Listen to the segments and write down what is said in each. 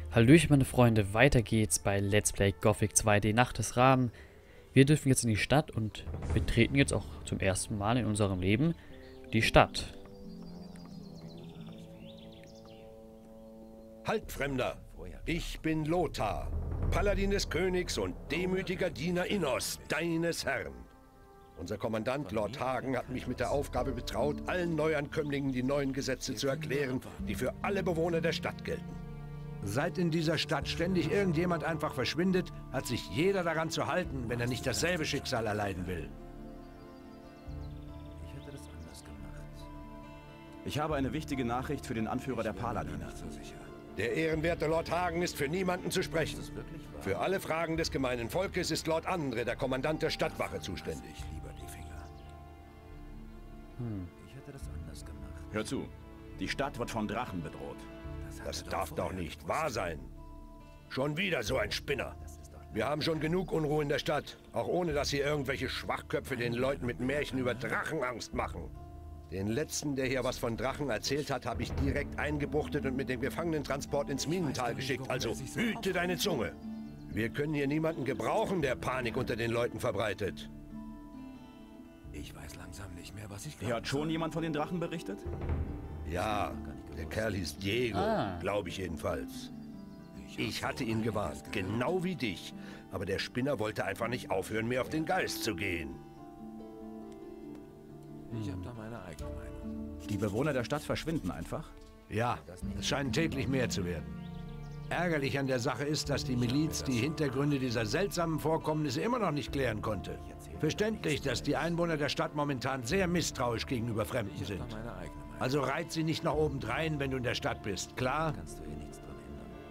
Hallöchen meine Freunde, weiter geht's bei Let's Play Gothic 2D Nacht des Raben. Wir dürfen jetzt in die Stadt und betreten jetzt auch zum ersten Mal in unserem Leben die Stadt. Halt, Fremder! Ich bin Lothar, Paladin des Königs und demütiger Diener Innos, deines Herrn. Unser Kommandant Lord Hagen hat mich mit der Aufgabe betraut, allen Neuankömmlingen die neuen Gesetze zu erklären, die für alle Bewohner der Stadt gelten. Seit in dieser Stadt ständig irgendjemand einfach verschwindet, hat sich jeder daran zu halten, wenn er nicht dasselbe Schicksal erleiden will. Ich hätte das anders gemacht. Ich habe eine wichtige Nachricht für den Anführer der Paladiner. Der ehrenwerte Lord Hagen ist für niemanden zu sprechen. Für alle Fragen des gemeinen Volkes ist Lord Andre, der Kommandant der Stadtwache, zuständig. Ich hätte das anders gemacht. Hör zu. Die Stadt wird von Drachen bedroht. Das darf doch nicht wahr sein. Schon wieder so ein Spinner. Wir haben schon genug Unruhe in der Stadt, auch ohne dass hier irgendwelche Schwachköpfe den Leuten mit Märchen über Drachen Angst machen. Den letzten, der hier was von Drachen erzählt hat, habe ich direkt eingebuchtet und mit dem Gefangenentransport ins Minental geschickt. Also hüte deine Zunge. Wir können hier niemanden gebrauchen, der Panik unter den Leuten verbreitet. Ich weiß langsam nicht mehr, was ich Hier hat schon jemand von den Drachen berichtet? Ja, der Kerl hieß Diego, glaube ich jedenfalls. Ich hatte ihn gewarnt, genau wie dich. Aber der Spinner wollte einfach nicht aufhören, mir auf den Geist zu gehen. Ich habe da meine eigene Meinung. Die Bewohner der Stadt verschwinden einfach? Ja, es scheinen täglich mehr zu werden. Ärgerlich an der Sache ist, dass die Miliz die Hintergründe dieser seltsamen Vorkommnisse immer noch nicht klären konnte. Verständlich, dass die Einwohner der Stadt momentan sehr misstrauisch gegenüber Fremden sind. Meine eigene Meinung. Also reiz sie nicht nach obendrein, wenn du in der Stadt bist, klar? Kannst du eh nichts dran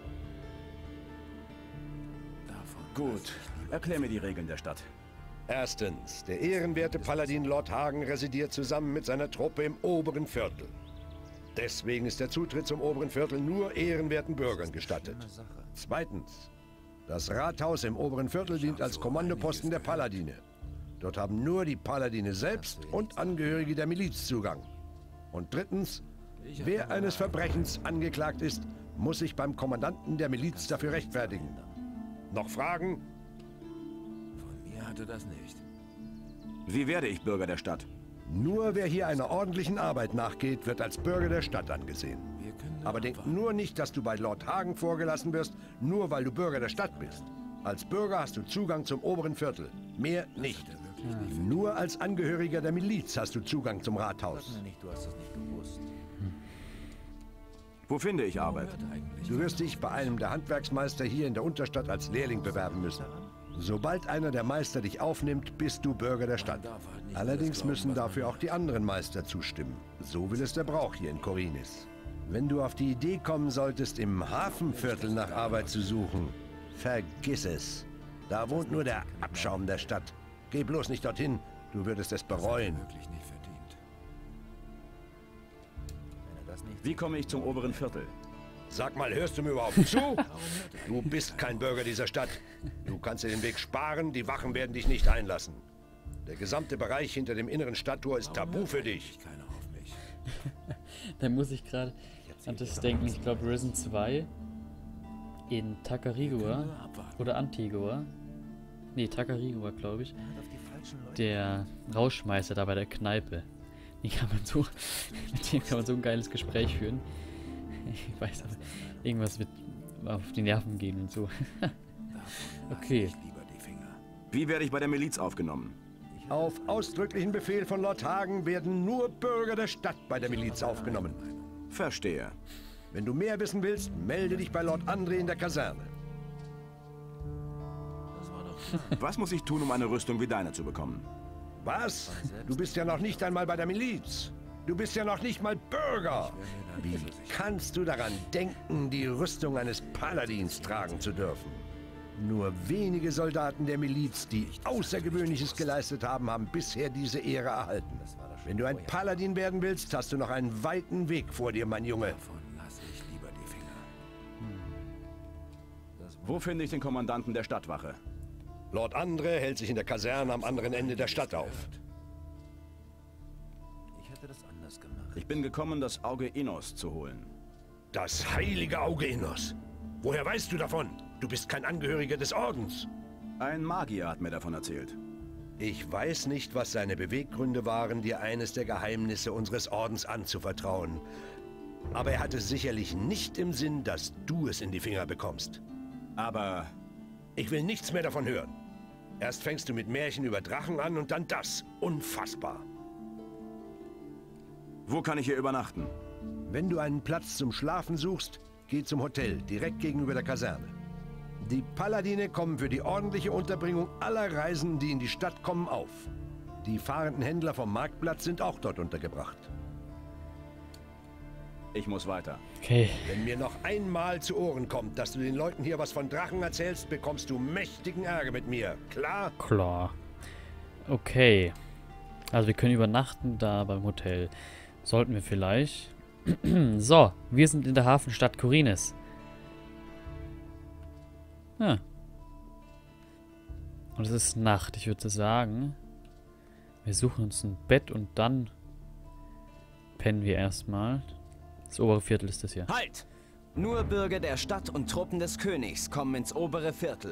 ändern. Davon. Gut. Erklär mir die Regeln der Stadt. Erstens, der ehrenwerte Paladin Lord Hagen residiert zusammen mit seiner Truppe im oberen Viertel. Deswegen ist der Zutritt zum oberen Viertel nur ehrenwerten Bürgern gestattet. Zweitens, das Rathaus im oberen Viertel dient als Kommandoposten der Paladine. Dort haben nur die Paladine selbst und Angehörige der Miliz Zugang. Und drittens, wer eines Verbrechens angeklagt ist, muss sich beim Kommandanten der Miliz dafür rechtfertigen. Noch Fragen? Von mir hatte das nicht. Wie werde ich Bürger der Stadt? Nur wer hier einer ordentlichen Arbeit nachgeht, wird als Bürger der Stadt angesehen. Wir können Aber denk nur nicht, dass du bei Lord Hagen vorgelassen wirst, nur weil du Bürger der Stadt bist. Als Bürger hast du Zugang zum oberen Viertel. Mehr nicht. Nur als Angehöriger der Miliz hast du Zugang zum Rathaus. nicht, du hast das nicht gewusst. Wo finde ich Arbeit? Du wirst dich bei einem der Handwerksmeister hier in der Unterstadt als Lehrling bewerben müssen. Sobald einer der Meister dich aufnimmt, bist du Bürger der Stadt. Allerdings müssen dafür auch die anderen Meister zustimmen. So will es der Brauch hier in Khorinis. Wenn du auf die Idee kommen solltest, im Hafenviertel nach Arbeit zu suchen, vergiss es. Da wohnt nur der Abschaum der Stadt. Geh bloß nicht dorthin, du würdest es bereuen. Wirklich nicht verdient. Wenn er das nicht. Wie komme ich zum oberen Viertel? Sag mal, hörst du mir überhaupt zu? Du bist kein Bürger dieser Stadt. Du kannst dir den Weg sparen, die Wachen werden dich nicht einlassen. Der gesamte Bereich hinter dem inneren Stadttor ist tabu für dich. Keiner auf mich. Da muss ich gerade an das denken. Ich glaube Risen 2 in Tacarigua oder Antigua. Nee, Tacarigua, glaube ich. Der Rauschmeister da bei der Kneipe. Den kann man so, mit dem kann man so ein geiles Gespräch führen. Ich weiß aber, irgendwas wird auf die Nerven gehen und so. Okay. Lieber die Finger. Wie werde ich bei der Miliz aufgenommen? Auf ausdrücklichen Befehl von Lord Hagen werden nur Bürger der Stadt bei der Miliz aufgenommen. Verstehe. Wenn du mehr wissen willst, melde dich bei Lord Andre in der Kaserne. Das war doch. Was muss ich tun, um eine Rüstung wie deine zu bekommen? Was? Du bist ja noch nicht einmal bei der Miliz. Du bist ja noch nicht mal Bürger. Wie kannst du daran denken, die Rüstung eines Paladins tragen zu dürfen? Nur wenige Soldaten der Miliz, die Außergewöhnliches geleistet haben, haben bisher diese Ehre erhalten. Wenn du ein Paladin werden willst, hast du noch einen weiten Weg vor dir, mein Junge. Davon lasse ich lieber die Finger. Wo finde ich den Kommandanten der Stadtwache? Lord Andre hält sich in der Kaserne am anderen Ende der Stadt auf. Ich hätte das anders gemacht. Ich bin gekommen, das Auge Innos zu holen. Das heilige Auge Innos. Woher weißt du davon? Du bist kein Angehöriger des Ordens. Ein Magier hat mir davon erzählt. Ich weiß nicht, was seine Beweggründe waren, dir eines der Geheimnisse unseres Ordens anzuvertrauen. Aber er hatte sicherlich nicht im Sinn, dass du es in die Finger bekommst. Aber Ich will nichts mehr davon hören. Erst fängst du mit Märchen über Drachen an und dann das. Unfassbar. wo kann ich hier übernachten? Wenn du einen Platz zum Schlafen suchst, geh zum Hotel, direkt gegenüber der Kaserne. Die Paladine kommen für die ordentliche Unterbringung aller Reisenden, die in die Stadt kommen, auf. Die fahrenden Händler vom Marktplatz sind auch dort untergebracht. Ich muss weiter. Okay. Wenn mir noch einmal zu Ohren kommt, dass du den Leuten hier was von Drachen erzählst, bekommst du mächtigen Ärger mit mir. Klar? Klar. Okay. Also wir können übernachten da beim Hotel. Sollten wir vielleicht. So, wir sind in der Hafenstadt Khorinis. Ja. Und es ist Nacht. Ich würde sagen, wir suchen uns ein Bett und dann pennen wir erstmal. Das obere Viertel ist das hier. Halt! Nur Bürger der Stadt und Truppen des Königs kommen ins obere Viertel.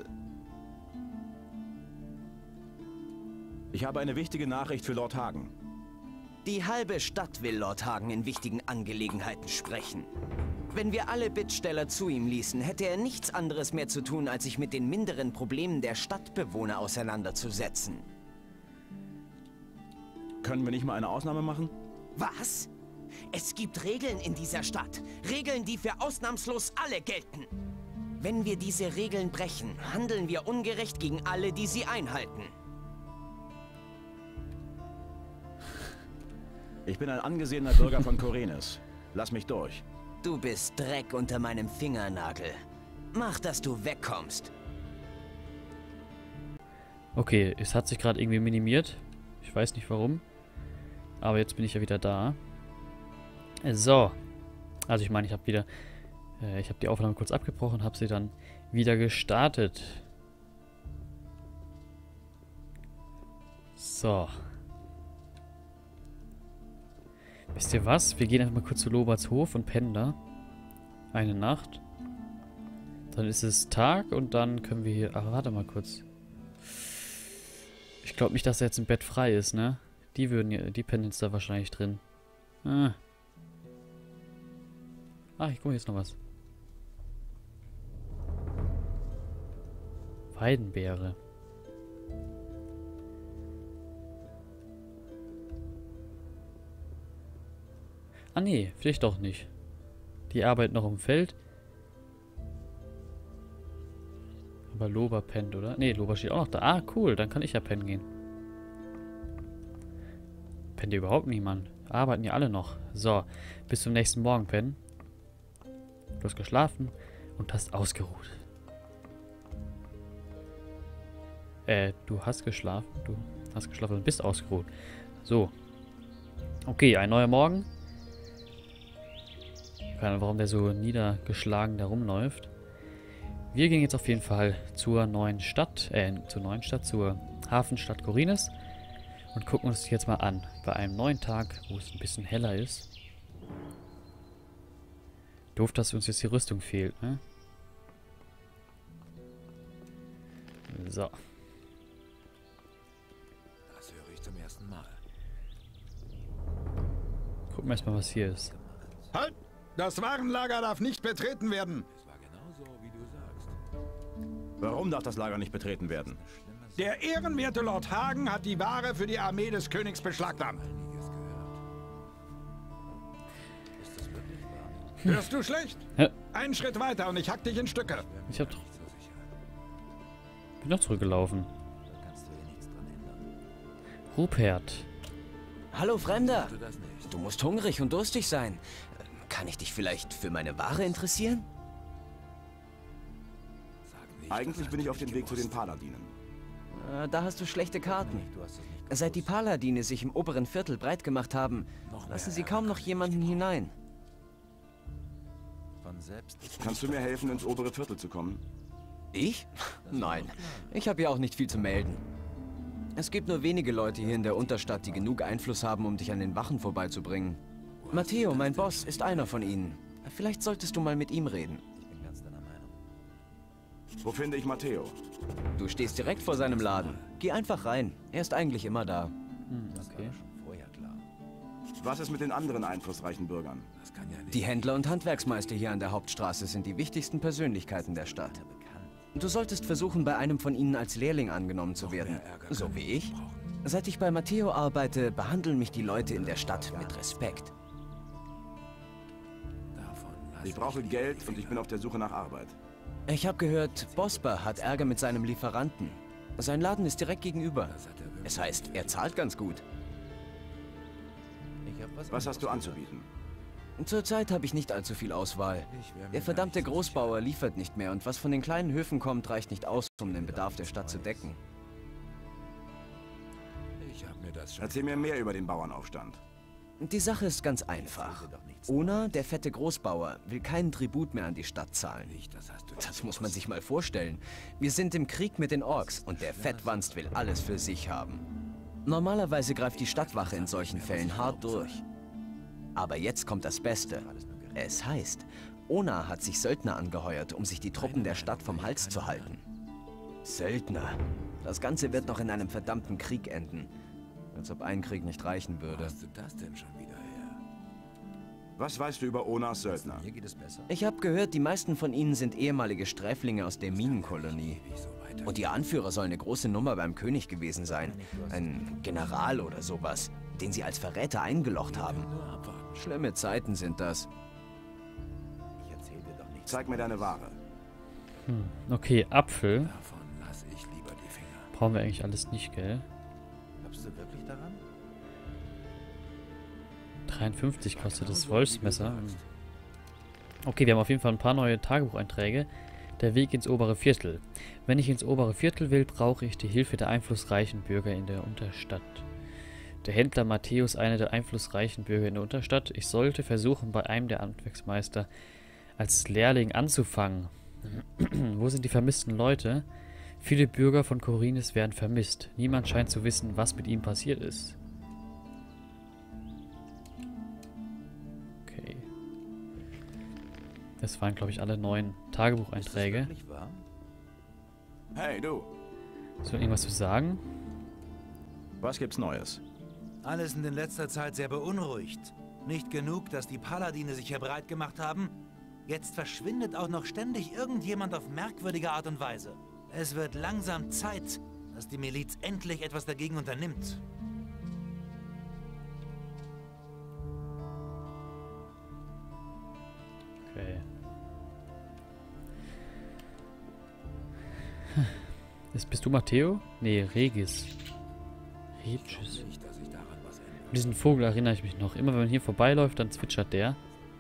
Ich habe eine wichtige Nachricht für Lord Hagen. Die halbe Stadt will Lord Hagen in wichtigen Angelegenheiten sprechen. Wenn wir alle Bittsteller zu ihm ließen, hätte er nichts anderes mehr zu tun, als sich mit den minderen Problemen der Stadtbewohner auseinanderzusetzen. Können wir nicht mal eine Ausnahme machen? Was? Es gibt Regeln in dieser Stadt. Regeln, die für ausnahmslos alle gelten. Wenn wir diese Regeln brechen, handeln wir ungerecht gegen alle, die sie einhalten. Ich bin ein angesehener Bürger von Khorinis. Lass mich durch. Du bist Dreck unter meinem Fingernagel. Mach, dass du wegkommst. Okay, es hat sich gerade irgendwie minimiert. Ich weiß nicht warum. Aber jetzt bin ich ja wieder da. So. Also ich meine, ich habe die Aufnahme kurz abgebrochen, habe sie dann wieder gestartet. So. Wisst ihr was? Wir gehen einfach mal kurz zu Loberts Hof und pennen da. Eine Nacht. Dann ist es Tag und dann können wir hier... Ach, warte mal kurz. Ich glaube nicht, dass da jetzt ein Bett frei ist, ne? Die pennen jetzt da wahrscheinlich drin. Ah, ich gucke jetzt noch was. Weidenbeere. Ah nee, vielleicht doch nicht. Die arbeiten noch im Feld. Aber Lober pennt, oder? Nee, Lober steht auch noch da. Ah, cool, dann kann ich ja pennen gehen. Pennt hier überhaupt niemand. Arbeiten ja alle noch. So, bis zum nächsten Morgen pennen. Du hast geschlafen und hast ausgeruht. Du hast geschlafen. Du hast geschlafen und bist ausgeruht. So. Okay, ein neuer Morgen. Keine Ahnung, warum der so niedergeschlagen da rumläuft. Wir gehen jetzt auf jeden Fall zur neuen Stadt, zur Hafenstadt Khorinis und gucken uns das jetzt mal an. Bei einem neuen Tag, wo es ein bisschen heller ist. Doof, dass uns jetzt die Rüstung fehlt, ne? So. Das höre ich zum ersten Mal. Gucken wir erstmal, was hier ist. Halt! Das Warenlager darf nicht betreten werden. Es war genauso, wie du sagst. Warum darf das Lager nicht betreten werden? Der ehrenwerte Lord Hagen hat die Ware für die Armee des Königs beschlagnahmt. Einiges gehört. Ist das wirklich wahr? Hörst du schlecht? Ja. Einen Schritt weiter und ich hack dich in Stücke. Ich hab Nicht so sicher. bin noch zurückgelaufen. Da kannst du eh nichts dran ändern. Rupert. Hallo, Fremder. Du das nicht. Du musst hungrig und durstig sein. Kann ich dich vielleicht für meine Ware interessieren? Sag nicht, Eigentlich bin ich auf dem Weg zu den Paladinen. Da hast du schlechte Karten. du hast es nicht. Seit die Paladine sich im oberen Viertel breit gemacht haben, lassen sie kaum noch jemanden hinein. Von selbst. Kannst du mir helfen, ins obere Viertel zu kommen? Ich? Nein, ich habe ja auch nicht viel zu melden. Es gibt nur wenige Leute hier in der Unterstadt, die genug Einfluss haben, um dich an den Wachen vorbeizubringen. Matteo, mein Boss, ist einer von ihnen. Vielleicht solltest du mal mit ihm reden. Ich bin ganz deiner Meinung. Wo finde ich Matteo? Du stehst direkt vor seinem Laden. Geh einfach rein. Er ist eigentlich immer da. Okay. Was ist mit den anderen einflussreichen Bürgern? Die Händler und Handwerksmeister hier an der Hauptstraße sind die wichtigsten Persönlichkeiten der Stadt. Du solltest versuchen, bei einem von ihnen als Lehrling angenommen zu werden. So wie ich. Seit ich bei Matteo arbeite, behandeln mich die Leute in der Stadt mit Respekt. Ich brauche Geld und ich bin auf der Suche nach Arbeit. Ich habe gehört, Bosper hat Ärger mit seinem Lieferanten. Sein Laden ist direkt gegenüber. Es heißt, er zahlt ganz gut. Was hast du anzubieten? Zurzeit habe ich nicht allzu viel Auswahl. Der verdammte Großbauer liefert nicht mehr und was von den kleinen Höfen kommt, reicht nicht aus, um den Bedarf der Stadt zu decken. Erzähl mir mehr über den Bauernaufstand. Die Sache ist ganz einfach. Ona, der fette Großbauer, will keinen Tribut mehr an die Stadt zahlen. Das muss man sich mal vorstellen. Wir sind im Krieg mit den Orks und der Fettwanst will alles für sich haben. Normalerweise greift die Stadtwache in solchen Fällen hart durch. Aber jetzt kommt das Beste. Es heißt, Ona hat sich Söldner angeheuert, um sich die Truppen der Stadt vom Hals zu halten. Söldner. Das Ganze wird noch in einem verdammten Krieg enden. Als ob ein Krieg nicht reichen würde. Was weißt du über Onas Söldner? Ich habe gehört, die meisten von ihnen sind ehemalige Sträflinge aus der Minenkolonie. Und ihr Anführer soll eine große Nummer beim König gewesen sein. Ein General oder sowas, den sie als Verräter eingelocht haben. Schlimme Zeiten sind das. Zeig mir deine Ware. Okay, Apfel. Brauchen wir eigentlich alles nicht, gell? 53 kostet das Wolfsmesser. Okay, wir haben auf jeden Fall ein paar neue Tagebucheinträge. Der Weg ins obere Viertel. Wenn ich ins obere Viertel will, brauche ich die Hilfe der einflussreichen Bürger in der Unterstadt. Der Händler Matthäus, einer der einflussreichen Bürger in der Unterstadt. Ich sollte versuchen, bei einem der Handwerksmeister als Lehrling anzufangen. Wo sind die vermissten Leute? Viele Bürger von Khorinis werden vermisst. Niemand scheint zu wissen, was mit ihm passiert ist. Okay. Das waren, glaube ich, alle neuen Tagebucheinträge. Hey, du. Ist noch irgendwas zu sagen? Was gibt's Neues? Alle sind in letzter Zeit sehr beunruhigt. Nicht genug, dass die Paladine sich hier breit gemacht haben? Jetzt verschwindet auch noch ständig irgendjemand auf merkwürdige Art und Weise. Es wird langsam Zeit, dass die Miliz endlich etwas dagegen unternimmt. Okay. Bist du Matteo? Nee, Regis. Regis. An diesen Vogel erinnere ich mich noch. Immer wenn man hier vorbeiläuft, dann zwitschert der.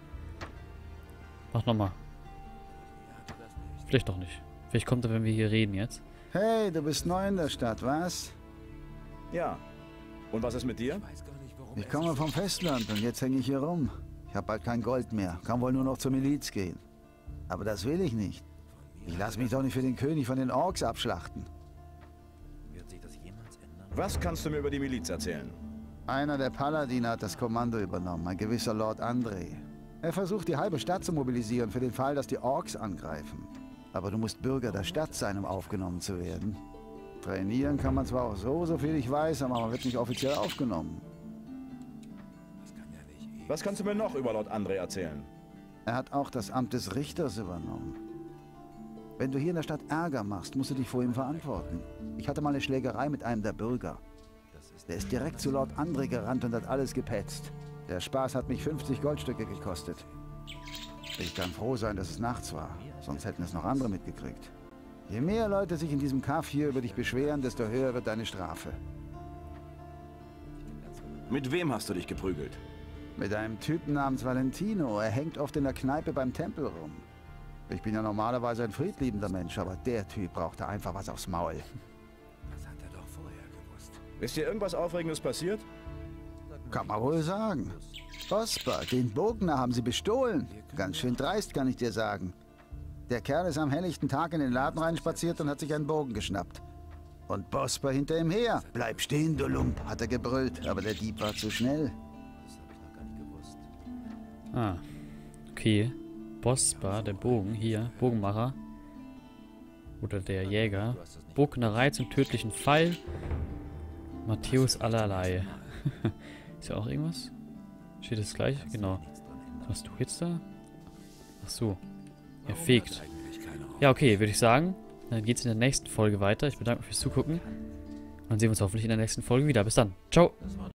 Mach nochmal. Vielleicht doch nicht. Vielleicht kommt er, wenn wir hier reden jetzt. Hey, du bist neu in der Stadt, was? Ja. Und was ist mit dir? Ich komme vom Festland und jetzt hänge ich hier rum. Ich habe bald kein Gold mehr. Kann wohl nur noch zur Miliz gehen. Aber das will ich nicht. Ich lasse mich doch nicht für den König von den Orks abschlachten. Was kannst du mir über die Miliz erzählen? Einer der Paladine hat das Kommando übernommen, ein gewisser Lord André. Er versucht, die halbe Stadt zu mobilisieren für den Fall, dass die Orks angreifen. Aber du musst Bürger der Stadt sein, um aufgenommen zu werden. Trainieren kann man zwar auch so viel ich weiß, aber man wird nicht offiziell aufgenommen. Was kannst du mir noch über Lord André erzählen? Er hat auch das Amt des Richters übernommen. Wenn du hier in der Stadt Ärger machst, musst du dich vor ihm verantworten. Ich hatte mal eine Schlägerei mit einem der Bürger. Der ist direkt zu Lord André gerannt und hat alles gepetzt. Der Spaß hat mich 50 Goldstücke gekostet. Ich kann froh sein, dass es nachts war, sonst hätten es noch andere mitgekriegt. Je mehr Leute sich in diesem Kaff hier über dich beschweren, desto höher wird deine Strafe. Mit wem hast du dich geprügelt? Mit einem Typen namens Valentino. Er hängt oft in der Kneipe beim Tempel rum. Ich bin ja normalerweise ein friedliebender Mensch, aber der Typ brauchte einfach was aufs Maul. Das hat er doch vorher gewusst. Ist dir irgendwas Aufregendes passiert? Kann man wohl sagen. Bosper, den Bogner haben sie bestohlen. Ganz schön dreist, kann ich dir sagen. Der Kerl ist am helllichten Tag in den Laden reinspaziert und hat sich einen Bogen geschnappt. Und Bosper hinter ihm her. Bleib stehen, du Lump, hat er gebrüllt, aber der Dieb war zu schnell. Ah, okay. Bosper, der Bogen, hier, Bogenmacher. Oder der Jäger. Burgnerei zum tödlichen Pfeil. Matthäus allerlei. Ist ja auch irgendwas? Steht das gleich? Genau. Was machst du jetzt da? Ach so. Er fegt. Ja, okay, würde ich sagen. Dann geht's in der nächsten Folge weiter. Ich bedanke mich fürs Zugucken. Und dann sehen wir uns hoffentlich in der nächsten Folge wieder. Bis dann. Ciao.